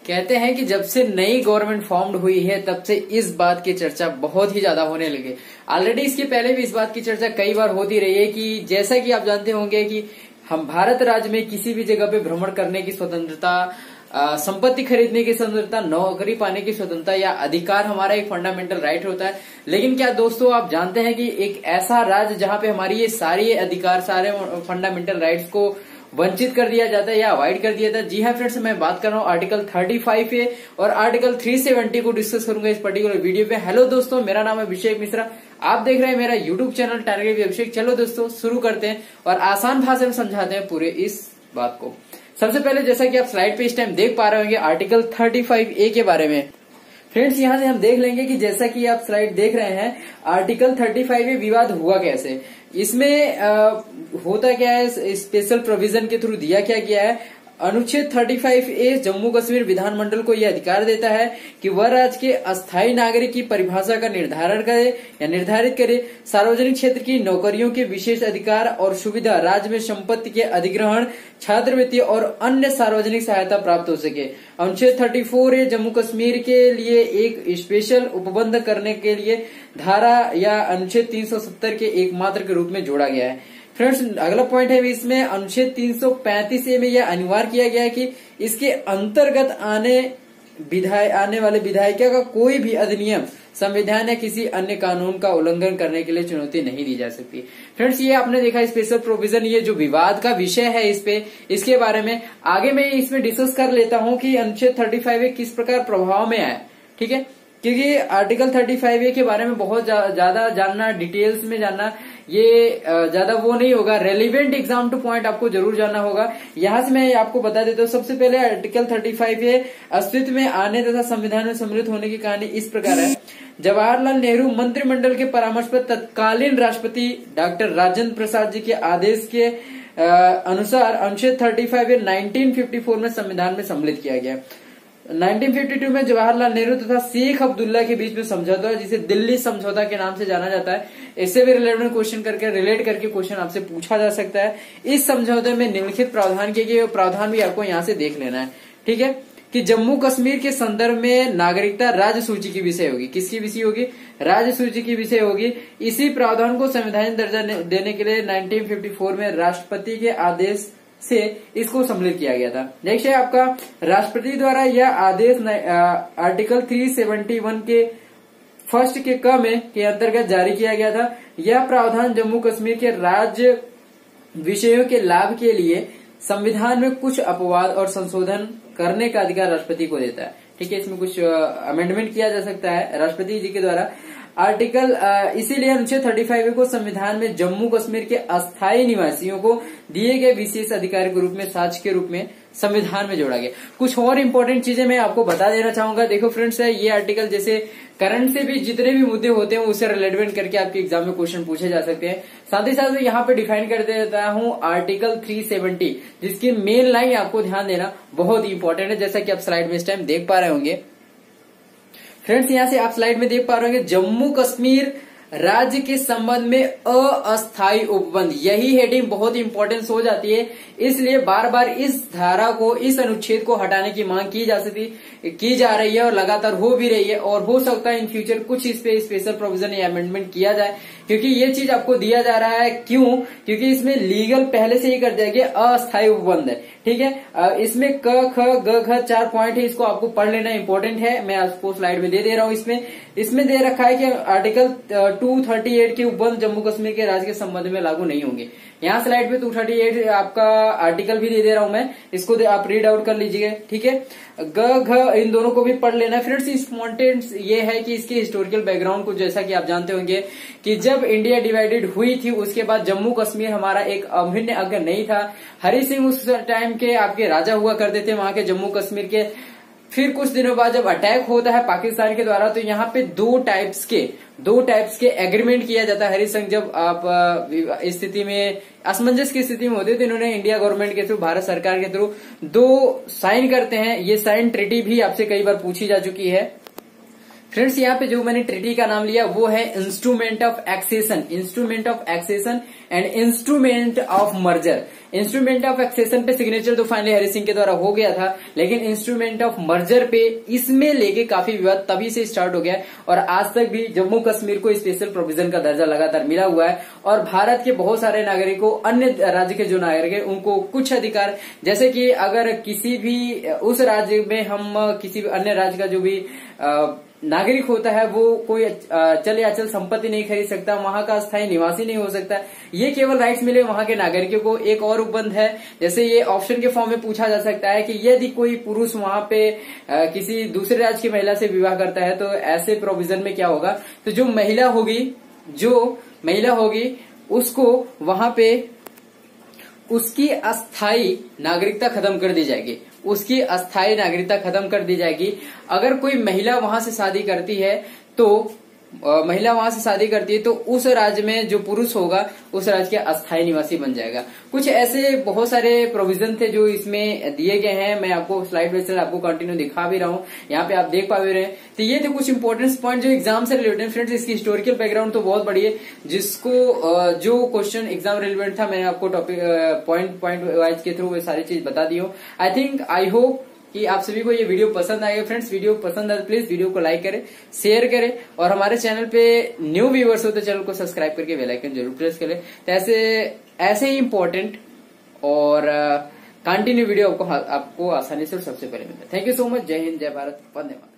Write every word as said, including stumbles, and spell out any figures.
कहते हैं कि जब से नई गवर्नमेंट फॉर्म्ड हुई है तब से इस बात की चर्चा बहुत ही ज्यादा होने लगी। ऑलरेडी इसके पहले भी इस बात की चर्चा कई बार होती रही है कि जैसा कि आप जानते होंगे कि हम भारत राज्य में किसी भी जगह पे भ्रमण करने की स्वतंत्रता, संपत्ति खरीदने की स्वतंत्रता, नौकरी पाने की स्वतंत्रता या अधिकार हमारा एक फंडामेंटल राइट होता है। लेकिन क्या दोस्तों आप जानते हैं कि एक ऐसा राज्य जहां पे हमारी ये सारे अधिकार, सारे फंडामेंटल राइट्स को वंचित कर दिया जाता है या अवॉइड कर दिया जाता है। जी हाँ फ्रेंड्स, मैं बात कर रहा हूँ आर्टिकल पैंतीस ए और आर्टिकल तीन सौ सत्तर को डिस्कस करूंगा इस पर्टिकुलर वीडियो पे। हेलो दोस्तों, मेरा नाम है अभिषेक मिश्रा, आप देख रहे हैं मेरा यूट्यूब चैनल टारगेट अभिषेक। चलो दोस्तों शुरू करते हैं और आसान भाषा में समझाते हैं पूरे इस बात को। सबसे पहले जैसा कि आप स्लाइड पे इस टाइम देख पा रहे होंगे आर्टिकल पैंतीस ए के बारे में। फ्रेंड्स यहां से हम देख लेंगे कि जैसा कि आप स्लाइड देख रहे हैं आर्टिकल पैंतीस ए विवाद हुआ कैसे, इसमें आ, होता क्या है, स्पेशल प्रोविजन के थ्रू दिया क्या गया है। अनुच्छेद पैंतीस ए जम्मू कश्मीर विधानमंडल को यह अधिकार देता है कि वह राज्य के अस्थायी नागरिक की परिभाषा का निर्धारण करे या निर्धारित करे, सार्वजनिक क्षेत्र की नौकरियों के विशेष अधिकार और सुविधा, राज्य में संपत्ति के अधिग्रहण, छात्रवृत्ति और अन्य सार्वजनिक सहायता प्राप्त हो सके। अनुच्छेद चौंतीस ए जम्मू कश्मीर के लिए एक स्पेशल उपबंध करने के लिए धारा या अनुच्छेद तीन सौ सत्तर के एकमात्र के रूप में जोड़ा गया है। फ्रेंड्स अगला पॉइंट है इसमें अनुच्छेद तीन सौ पैंतीस ए में यह अनिवार्य किया गया है कि इसके अंतर्गत आने विधाय आने वाले विधायिका का कोई भी अधिनियम, संविधान या किसी अन्य कानून का उल्लंघन करने के लिए चुनौती नहीं दी जा सकती। फ्रेंड्स ये आपने देखा स्पेशल प्रोविजन, ये जो विवाद का विषय है इस पे, इसके बारे में आगे मैं इसमें डिस्कस कर लेता हूं कि अनुच्छेद पैंतीस ए किस प्रकार प्रभाव में आए। ठीक है, क्योंकि आर्टिकल पैंतीस ए के बारे में बहुत ज्यादा जानना, डिटेल्स में जानना ये ज्यादा वो नहीं होगा, रेलिवेंट एग्जाम टू पॉइंट आपको जरूर जानना होगा। यहां से मैं आपको बता देता हूँ। सबसे पहले आर्टिकल पैंतीस ए अस्तित्व में आने तथा संविधान में सम्मिलित होने की कहानी इस प्रकार है। जवाहरलाल नेहरू मंत्रिमंडल के परामर्श पर तत्कालीन राष्ट्रपति डॉक्टर राजेंद्र प्रसाद जी के आदेश के अनुसार अनुच्छेद पैंतीस ए नाइनटीन फिफ्टी फोर में संविधान में सम्मिलित किया गया। नाइनटीन फिफ्टी टू में जवाहरलाल नेहरू तथा शेख अब्दुल्ला के बीच में समझौता है, जिसे दिल्ली समझौता के नाम से जाना जाता है। इससे भी रिलेटेड क्वेश्चन करके रिलेट करके क्वेश्चन आपसे पूछा जा सकता है। इस समझौते में निम्नलिखित प्रावधान किए गए, प्रावधान भी आपको यहाँ से देख लेना है। ठीक है, कि जम्मू कश्मीर के संदर्भ में नागरिकता राज्य सूची की विषय होगी। किसकी विषय होगी? राज्य सूची की विषय होगी। इसी प्रावधान को संवैधानिक दर्जा देने के लिए नाइनटीन फिफ्टी फोर में राष्ट्रपति के आदेश से इसको सम्मिलित किया गया था। नेक्स्ट है आपका राष्ट्रपति द्वारा यह आदेश आर्टिकल तीन सौ इकहत्तर के फर्स्ट के क में के अंतर्गत जारी किया गया था। यह प्रावधान जम्मू कश्मीर के राज्य विषयों के लाभ के लिए संविधान में कुछ अपवाद और संशोधन करने का अधिकार राष्ट्रपति को देता है। ठीक है, इसमें कुछ अमेंडमेंट किया जा सकता है राष्ट्रपति जी के द्वारा। आर्टिकल इसीलिए अनुच्छेद पैंतीस ए को संविधान में जम्मू कश्मीर के अस्थायी निवासियों को दिए गए विशेष अधिकार के रूप में, साक्ष्य के रूप में संविधान में जोड़ा गया। कुछ और इम्पोर्टेंट चीजें मैं आपको बता देना चाहूंगा। देखो फ्रेंड्स, ये आर्टिकल जैसे करंट से भी जितने भी मुद्दे होते हैं उससे रिलेवेंट करके आपके एग्जाम में क्वेश्चन पूछे जा सकते हैं। साथ ही साथ मैं यहाँ पे डिफाइन कर देता हूँ आर्टिकल तीन सौ सत्तर, जिसकी मेन लाइन आपको ध्यान देना बहुत ही इंपॉर्टेंट है, जैसा कि आप स्लाइड में इस टाइम देख पा रहे होंगे। फ्रेंड्स यहाँ से आप स्लाइड में देख पा रहे होंगे जम्मू कश्मीर राज्य के संबंध में अस्थायी उपबंध, यही हेडिंग बहुत इंपॉर्टेंस हो जाती है। इसलिए बार बार इस धारा को, इस अनुच्छेद को हटाने की मांग की जा सकती की जा रही है और लगातार हो भी रही है, और हो सकता है इन फ्यूचर कुछ इस पे स्पेशल प्रोविजन या अमेंडमेंट किया जाए, क्योंकि ये चीज आपको दिया जा रहा है। क्यों? क्योंकि इसमें लीगल पहले से ही कर दिया गया अस्थायी उपबंध है। ठीक है, इसमें क ख ग घ चार पॉइंट है, इसको आपको पढ़ लेना इंपॉर्टेंट है। मैं आपको स्लाइड में दे दे रहा हूँ। इसमें इसमें दे रखा है कि आर्टिकल टू थर्टी एट के उपबंध जम्मू कश्मीर के राज्य के संबंध में लागू नहीं होंगे। यहाँ स्लाइड पे टू थर्टी एट आपका आर्टिकल भी दे दे रहा हूं मैं, इसको आप रीड आउट कर लीजिएगा। ठीक है, ग घ इन दोनों को भी पढ़ लेना। फ्रेंड्स इम्पोर्टेंट ये है कि इसके हिस्टोरिकल बैकग्राउंड को, जैसा कि आप जानते होंगे कि जब इंडिया डिवाइडेड हुई थी उसके बाद जम्मू कश्मीर हमारा एक अभिन्न अंग नहीं था। हरि सिंह उस टाइम के आपके राजा हुआ करते थे वहां के जम्मू कश्मीर के। फिर कुछ दिनों बाद जब अटैक होता है पाकिस्तान के द्वारा, तो यहाँ पे दो टाइप्स के दो टाइप्स के एग्रीमेंट किया जाता है। हरि सिंह जब आप स्थिति में असमंजस की स्थिति में होते तो इन्होंने इंडिया गवर्नमेंट के थ्रू, भारत सरकार के थ्रू दो साइन करते हैं। ये साइन ट्रीटी भी आपसे कई बार पूछी जा चुकी है। फ्रेंड्स यहाँ पे जो मैंने ट्रीटी का नाम लिया वो है instrument of accession, instrument of accession and instrument of merger. Instrument of accession पे सिग्नेचर तो फाइनली हरि सिंह के द्वारा हो गया था, लेकिन इंस्ट्रूमेंट ऑफ मर्जर पे इसमें लेके काफी विवाद तभी से स्टार्ट हो गया और आज तक भी जम्मू कश्मीर को स्पेशल प्रोविजन का दर्जा लगातार मिला हुआ है। और भारत के बहुत सारे नागरिकों, अन्य राज्य के जो नागरिक है उनको कुछ अधिकार, जैसे कि अगर किसी भी उस राज्य में हम किसी भी अन्य राज्य का जो भी आ, नागरिक होता है वो कोई चल या अचल संपत्ति नहीं खरीद सकता, वहां का स्थायी निवासी नहीं हो सकता, ये केवल राइट्स मिले वहां के नागरिकों को। एक और उपबंध है, जैसे ये ऑप्शन के फॉर्म में पूछा जा सकता है कि यदि कोई पुरुष वहां पे आ, किसी दूसरे राज्य की महिला से विवाह करता है तो ऐसे प्रोविजन में क्या होगा, तो जो महिला होगी जो महिला होगी उसको वहां पे उसकी अस्थायी नागरिकता खत्म कर दी जाएगी, उसकी अस्थायी नागरिकता खत्म कर दी जाएगी। अगर कोई महिला वहां से शादी करती है तो आ, महिला वहां से शादी करती है तो उस राज्य में जो पुरुष होगा उस राज्य के अस्थायी निवासी बन जाएगा। कुछ ऐसे बहुत सारे प्रोविजन थे जो इसमें दिए गए हैं, मैं आपको स्लाइड पे चल आपको कंटिन्यू दिखा भी रहा हूँ, यहाँ पे आप देख पा भी रहे हैं। तो ये थे कुछ इंपॉर्टेंट पॉइंट जो एग्जाम से रिलेटेड। फ्रेंड्स इसकी हिस्टोरिकल बैकग्राउंड तो बहुत बड़ी है, जिसको जो क्वेश्चन एग्जाम रिलेवेंट था मैंने आपको टॉपिक पॉइंट पॉइंट वाइज के थ्रू सारी चीज बता दी हो। आई थिंक आई होप कि आप सभी को ये वीडियो पसंद आएगा। फ्रेंड्स वीडियो पसंद आए तो प्लीज वीडियो को लाइक करें, शेयर करें और हमारे चैनल पे न्यू व्यूअर्स हो तो चैनल को सब्सक्राइब करके बेल आइकन जरूर प्रेस करें। तो ऐसे ऐसे ही इंपॉर्टेंट और कंटिन्यू वीडियो आपको आपको आसानी से और सबसे पहले मिलता है। Thank you so much. Jai Hind, जय भारत, वंदे मातरम।